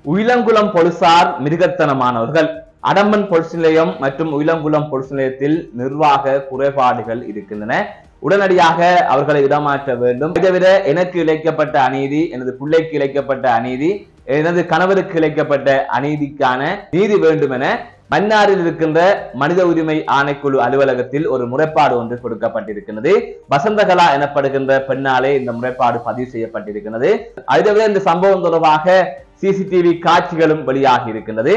உயிலங்குளம் போலீசார் மிருகத்தனமானவர்கள். அடம்பன் பொலிஸ் நிலையம் மற்றும் உயிலங்குளம் பொலிஸ் நிலையத்தில் நிர்வாக குறைபாடுகள் இருக்கின்றன. உடனடியாக அவர்களை இடமாற்ற வேண்டும். இதைவிட எனக்கு இழைக்கப்பட்ட அநீதி, எனது பிள்ளைக்கு இழைக்கப்பட்ட அநீதி, எனது கணவருக்கு இழைக்கப்பட்ட அநீதிக்கான நீதி வேண்டும் என மன்னாரில் இருக்கின்ற மனித உரிமை ஆணைக்குழு அலுவலகத்தில் ஒரு முறைப்பாடு ஒன்று கொடுக்கப்பட்டிருக்கிறது. வசந்தகலா எனப்படுகின்ற பெண்ணாலே இந்த முறைப்பாடு பதிவு செய்யப்பட்டிருக்கிறது. அதுவே இந்த சம்பவம் தொடர்பாக சிசிடிவி காட்சிகளும் வெளியாகி இருக்கின்றது.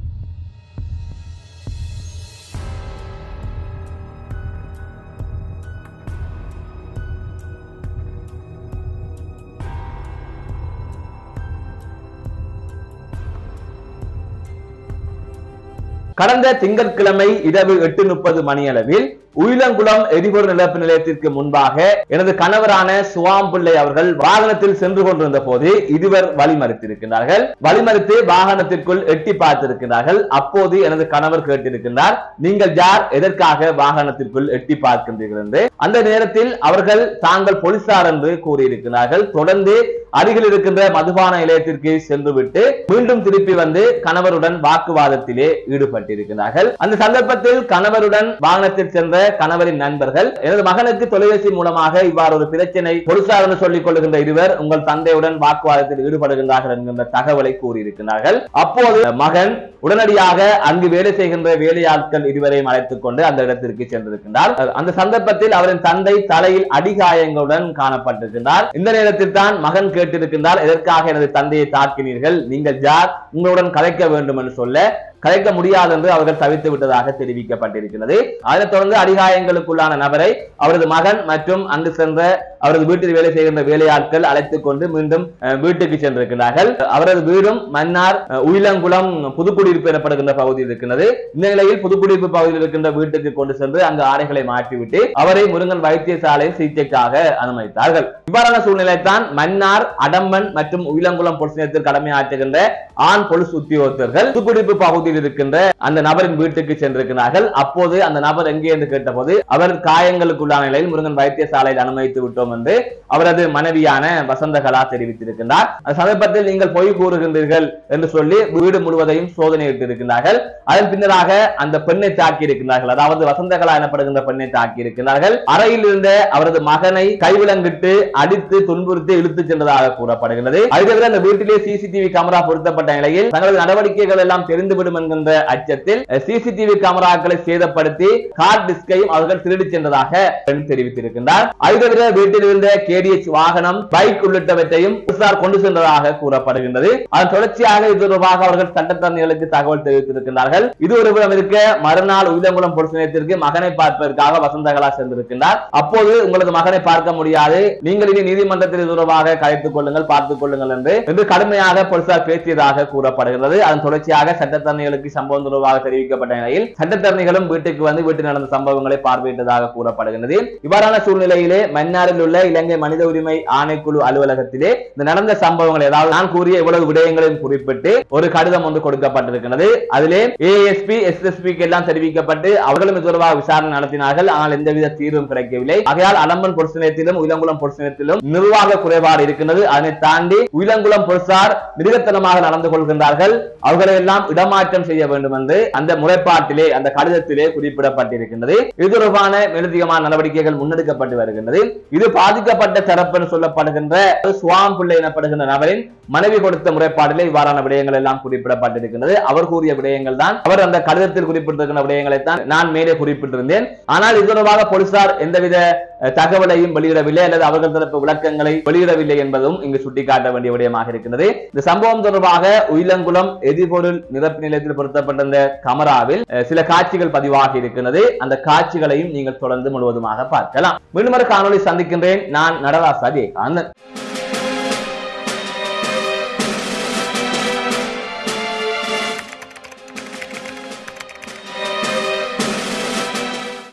கடந்த திங்கட்கிழமை இரவு 8:30 மணியளவில் உயிலங்குளம் எரிபொருள் நிரப்பு நிலையத்திற்கு முன்பாக எனது கணவரான சுவாம் பிள்ளை அவர்கள் வாகனத்தில் சென்று கொண்டிருந்த போது இருவர் வழிமறித்திருக்கிறார்கள். வழிமறித்து வாகனத்திற்குள் எட்டி பார்த்திருக்கிறார்கள். அப்போது எனது கணவர் கேட்டிருக்கின்றார், நீங்கள் யார், எதற்காக வாகனத்திற்குள் எட்டி பார்க்கின்றீர்கள் என்று. அந்த நேரத்தில் அவர்கள் தாங்கள் போலீசார் என்று கூறியிருக்கிறார்கள். தொடர்ந்து அருகில் இருக்கின்ற மதுபான நிலையத்திற்கு சென்றுவிட்டு மீண்டும் திருப்பி வந்து கணவருடன் வாக்குவாதத்திலே ஈடுபட்டிருக்கிறார்கள். அந்த சந்தர்ப்பத்தில் கணவருடன் வாகனத்தில் சென்ற கணவரின் நண்பர்கள் எனது மகனுக்கு தொலைபேசி மூலமாக இவ்வாறு ஒரு பிரச்சனை, போலீசார் என்று சொல்லிக் கொள்கின்ற இருவர் உங்கள் தந்தையுடன் வாக்குவாதத்தில் ஈடுபடுகின்றார்கள் என்கின்ற தகவலை கூறியிருக்கிறார்கள். அப்போது மகன் உடனடியாக அங்கு வேலை செய்கின்ற வேலையாட்கள் இருவரையும் அழைத்துக் கொண்டு அந்த இடத்திற்கு சென்றிருக்கின்றார். அந்த சந்தர்ப்பத்தில் அவரின் தந்தை தலையில் அடிகாயங்களுடன் காணப்பட்டிருக்கின்றார். இந்த நேரத்தில் தான் மகன் கேட்டிருக்கின்றார், எதற்காக எனது தந்தையை தாக்கினீர்கள், நீங்கள் யார், உங்களுடன் கலைக்க வேண்டும் என்று சொல்ல கலைக்க முடியாது என்று அவர்கள் தவிர்த்து விட்டதாக தெரிவிக்கப்பட்டிருக்கிறது. அதைத் தொடர்ந்து அடிகாயங்களுக்குள்ளான நபரை அவரது மகன் மற்றும் அங்கு சென்ற அவரது வீட்டில் வேலை செய்கின்ற வேலையாட்கள் அழைத்துக் கொண்டு மீண்டும் வீட்டுக்கு சென்றிருக்கிறார்கள். அவரது வீடும் மன்னார் உயிலங்குளம் புதுக்குடியிருப்பு எனப்படுகின்ற பகுதியில் இருக்கிறது. இந்த நிலையில் புதுக்குடியிருப்பு பகுதியில் இருக்கின்ற வீட்டுக்கு கொண்டு சென்று அங்கு ஆடைகளை மாற்றிவிட்டு அவரை முருங்கன் வைத்தியசாலையில் சிகிச்சைக்காக அனுமதித்தார்கள். இவ்வாறான சூழ்நிலை தான் மன்னார் அடம்பன் மற்றும் உயிலங்குளம் போலீஸ் நிலையத்தில் கடமையாற்றுகின்ற ஆண் போலீஸ் உத்தியோகத்தர்கள் புதுக்குடியிருப்பு பகுதியில் இருக்கின்ற அந்த நபரின் வீட்டுக்கு சென்றிருக்கிறார்கள். அப்போது அந்த நபர் எங்கே என்று கேட்டபோது அவர் காயங்களுக்குள்ளான நிலையில் முருங்கன் வைத்தியசாலையில் அனுமதித்து விட்டோம் என்று அவரது மனைவியான வசந்தகலா தெரிவித்திருக்கிறார். அந்த சந்தர்ப்பத்தில் நீங்கள் பொய் கூறுகின்றீர்கள் என்று சொல்லி வீடு முழுவதையும் சோதனையிட்டிருக்கிறார்கள். அதன் பின்னராக அந்த பெண்ணை தாக்கி இருக்கிறார்கள். அதாவது வசந்தகலா எனப்படுகின்ற பெண்ணை தாக்கி இருக்கிறார்கள். அறையில் இருந்த அவரது மகனை கைவிலங்கிட்டு அடித்து துன்புறுத்தி இழுத்துச் சென்றதாக கூறப்படுகிறது. அதுவே அந்த வீட்டிலே சிசிடிவி கேமரா பொருத்தப்பட்ட நிலையில் தங்களது நடவடிக்கைகள் எல்லாம் தெரிந்துவிடும் என்கின்ற அச்சத்தில் சிசிடிவி கேமராக்களை சேதப்படுத்தி ஹார்ட் டிஸ்கையும் அவர்கள் திருடி சென்றதாக பெண் தெரிவித்திருக்கின்றார். அதுவே வீட்டில் இருந்த கேடிஎச் வாகனம், பைக் உள்ளிட்டவற்றையும் போலீசார் கொண்டு சென்றதாக கூறப்படுகின்றது. அதன் தொடர்ச்சியாக இது தொடர்பாக அவர்கள் சட்டத்தரணிகளுக்கு தகவல் தெரிவித்திருக்கிறார்கள். இது ஒருபுறம் இருக்க மறுநாள் உயிலங்குளம் போலீஸ் நிலையத்திற்கு மகனை பார்ப்பதற்காக வசந்தகலா சென்றிருக்கின்றார். அப்போது உங்களது மகனை பார்க்க முடியாது, நீங்கள் இனி நீதிமன்றத்தில் தொடர்பாக கலைத்துக் கொள்ளுங்கள், பார்த்துக் கொள்ளுங்கள் என்று கடுமையாக போலீசார் பேசியதாக கூறப்படுகிறது. அதன் தொடர்ச்சியாக சட்டத்தரணிகளுக்கு சம்பவம் தொடர்பாக தெரிவிக்கப்பட்ட நிலையில் சட்டத்தரணிகளும் வீட்டுக்கு வந்து வீட்டில் நடந்த சம்பவங்களை பார்வையிட்டதாக கூறப்படுகிறது. இவ்வாறான சூழ்நிலையிலே மன்னாரில் உள்ள இலங்கை மனித உரிமை ஆணைக்குழு அலுவலகத்திலே இந்த நடந்த சம்பவங்களை, அதாவது நான் கூறிய இவ்வளவு விடயங்களையும் குறிப்பிட்டு ஒரு கடிதம் ஒன்று கொடுக்கப்பட்டிருக்கிறது. அதிலே ஏஎஸ்பி எஸ்எஸ்பி எல்லாம் தெரிவிக்கப்பட்டு அவர்களும் இது தொடர்பாக விசாரணை நடத்தினார்கள். ஆனால் எந்தவித தீர்வும் கிடைக்கவில்லை. ஆகையால் அடம்பன் போலீஸ் நிலையத்திலும் உயிலங்குளம் போலீஸ் நிலையத்திலும் நிர்வாக குறைபாடு இருக்கின்றது. அதனை தாண்டி உயிலங்குளம் போலீசார் மிருகத்தனமாக நடந்து கொள்கின்றார்கள். அவர்களை எல்லாம் இடமாற்றம் செய்ய வேண்டும் என்று அந்த முறைப்பாட்டிலே, அந்த கடிதத்திலே குறிப்பிடப்பட்டிருக்கின்றது. இது தொடர்பான மேலதிகமான நடவடிக்கைகள் முன்னெடுக்கப்பட்டு வருகின்றது. இது பாதிக்கப்பட்ட தரப்பு சொல்லப்படுகின்ற சுவாம் பிள்ளை எனப்படுகின்ற நபரின் மனைவி கொடுத்த முறைப்பாட்டிலே இவ்வாறான விடயங்கள் எல்லாம் குறிப்பிடப்பட்டிருக்கின்றது. அவர் கூறிய விடயங்கள் தான், அவர் அந்த கடிதத்தில் குறிப்பிட்டிருக்கின்ற விடயங்களை தான் நான் மேலே குறிப்பிட்டிருந்தேன். ஆனால் இது தொடர்பாக போலீசார் எந்தவித தகவலையும் வெளியிடவில்லை அல்லது அவர்கள் தரப்பு விளக்கங்களை வெளியிடவில்லை என்பதும் இங்கு சுட்டிக்காட்ட வேண்டிய விடயமாக இருக்கிறது. இந்த சம்பவம் தொடர்பாக உயிலங்குளம் எரிபொருள் நிரப்பு நிலையத்தில் பொருத்தப்பட்டிருந்த கமராவில் சில காட்சிகள் பதிவாகி இருக்கிறது. அந்த காட்சிகளையும் நீங்கள் தொடர்ந்து முழுவதுமாக பார்க்கலாம். மீண்டும் ஒரு காணொளி சந்திக்கின்றேன். நான் நடராஜ்.